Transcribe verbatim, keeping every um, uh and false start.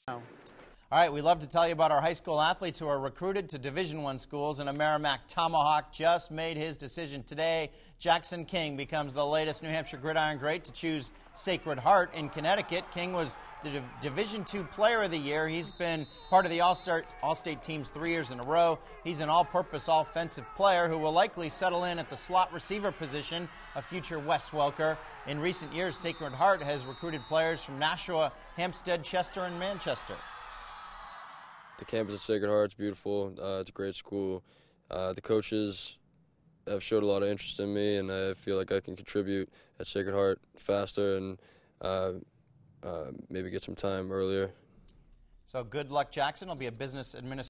All right, we love to tell you about our high school athletes who are recruited to Division One schools, and a Merrimack Tomahawk just made his decision today. Jackson King becomes the latest New Hampshire Gridiron great to choose Sacred Heart in Connecticut. King was the Div Division Two Player of the Year. He's been part of the All-Star, All-State teams three years in a row. He's an all-purpose offensive player who will likely settle in at the slot receiver position, a future Wes Welker. In recent years, Sacred Heart has recruited players from Nashua, Hampstead, Chester, and Manchester. The campus at Sacred Heart's beautiful. Uh, it's a great school. Uh, the coaches have showed a lot of interest in me, and I feel like I can contribute at Sacred Heart faster and uh, uh, maybe get some time earlier. So good luck, Jackson. He'll be a business administrator.